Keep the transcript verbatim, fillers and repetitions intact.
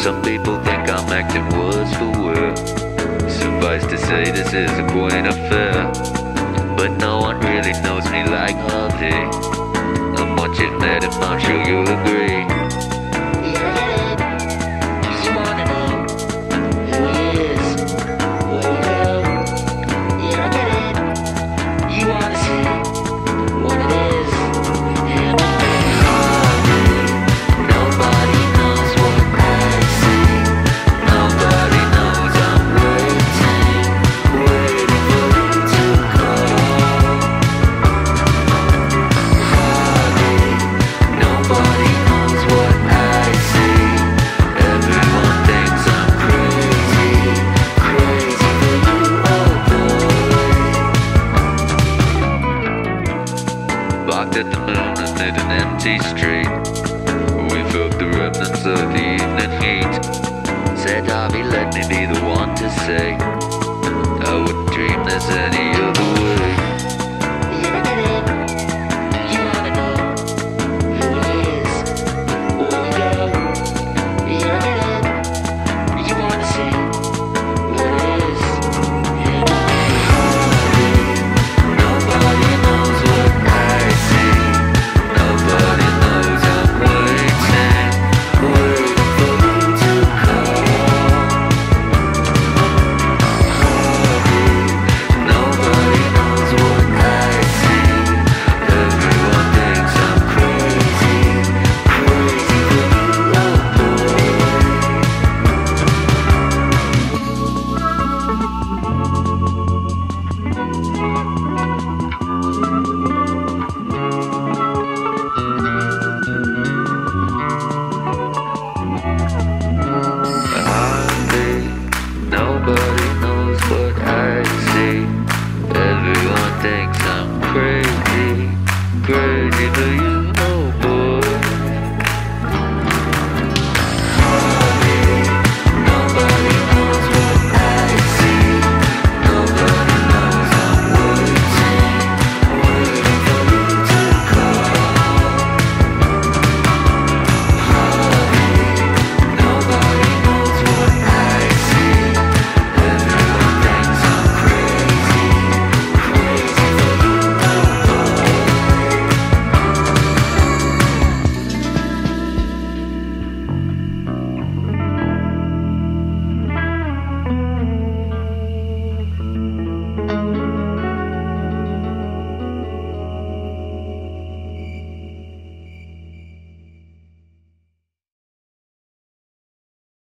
Some people think I'm acting words for word. Suffice to say this is a quaint affair, but no one really knows me like Harvey. And once you've met him, I'm sure you'll agree. Parked at the moon amid an empty street, we felt the remnants of the evening heat. Said Harvey, let me be the one to say I wouldn't dream there's any